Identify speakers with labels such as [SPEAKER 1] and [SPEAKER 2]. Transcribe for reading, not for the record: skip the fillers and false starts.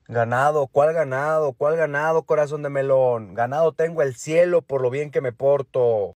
[SPEAKER 1] Ganado, ¿cuál ganado? ¿Cuál ganado, corazón de melón? Ganado tengo el cielo por lo bien que me porto.